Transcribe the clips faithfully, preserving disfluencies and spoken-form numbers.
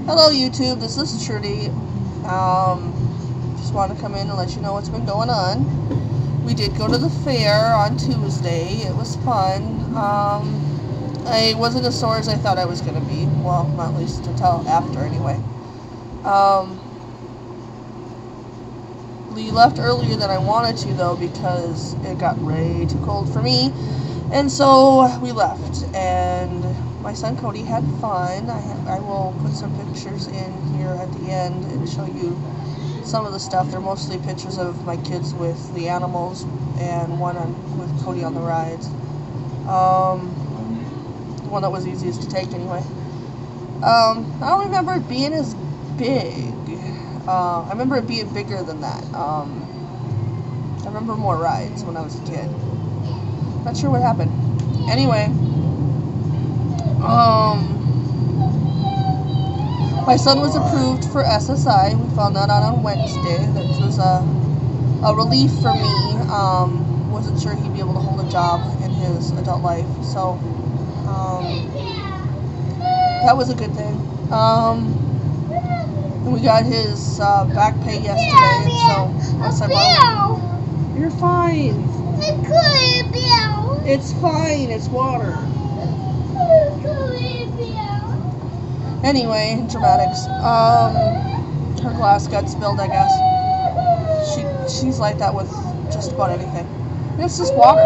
Hello YouTube, this is Trudy. Um, just wanted to come in and let you know what's been going on. We did go to the fair on Tuesday. It was fun. Um, I wasn't as sore as I thought I was going to be. Well, not at least until after anyway. Um, we left earlier than I wanted to though because it got way too cold for me. And so we left, and my son Cody had fun. I, have, I will put some pictures in here at the end and show you some of the stuff. They're mostly pictures of my kids with the animals and one on, with Cody on the rides. Um, the one that was easiest to take anyway. Um, I don't remember it being as big. Uh, I remember it being bigger than that. Um, I remember more rides when I was a kid. Not sure what happened. Anyway, um, my son was approved for S S I. We found that out on Wednesday. That was a, a relief for me. Um, wasn't sure he'd be able to hold a job in his adult life. So, um, that was a good thing. Um, and we got his uh, back pay yesterday. And so, once I bought, you're fine. It's fine, it's water. Anyway, dramatics. Um, her glass got spilled, I guess. She she's like that with just about anything. And it's just water.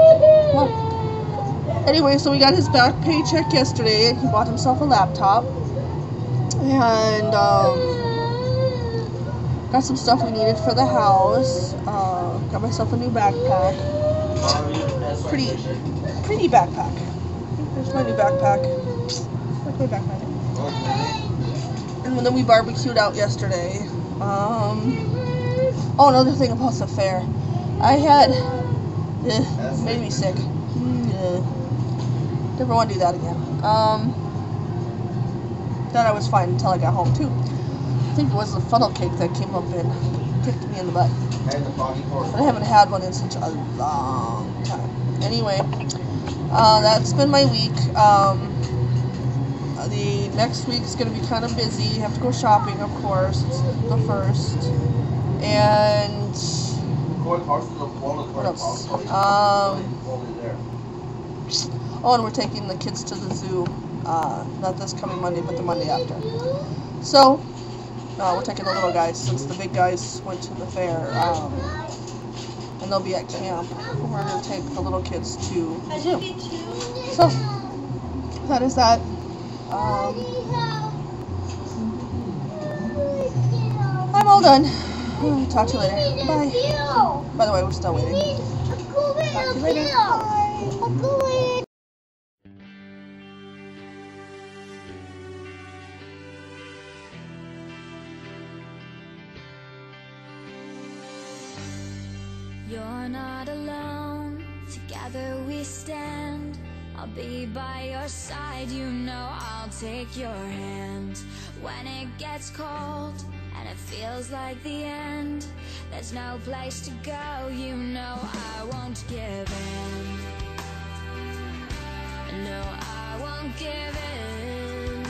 Well, anyway, so we got his back paycheck yesterday. He bought himself a laptop. And um, got some stuff we needed for the house. Uh, got myself a new backpack. Pretty, pretty backpack. There's my new backpack. Like my backpack. And then we barbecued out yesterday. Um, oh, another thing about the fair. I had, eh, made me sick. Eh, never want to do that again. Um, thought I was fine until I got home too. I think it was the funnel cake that came up and kicked me in the butt. But I haven't had one in such a long time. Anyway, uh, that's been my week. Um, the next week's going to be kind of busy. Have to go shopping, of course. It's the first. And what else? Um, oh, and we're taking the kids to the zoo. Uh, not this coming Monday, but the Monday after. So, uh, we're taking the little guys since the big guys went to the fair. Um, and they'll be at camp. We're going to take the little kids to the zoo. So, that is that. Um, I'm all done. Talk to you later. Bye. By the way, we're still waiting. Talk to you later. Bye. You're not alone, together we stand. I'll be by your side, you know I'll take your hand. When it gets cold and it feels like the end, there's no place to go, you know I won't give in. No, I won't give in.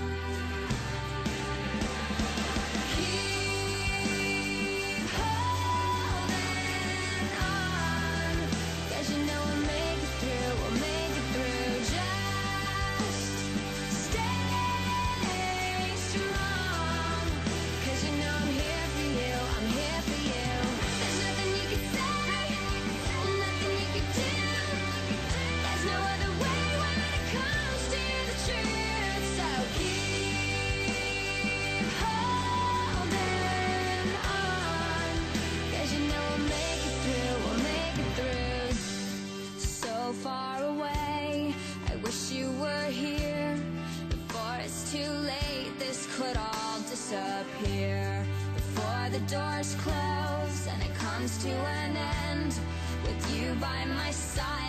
Disappear before the doors close and it comes to an end with you by my side.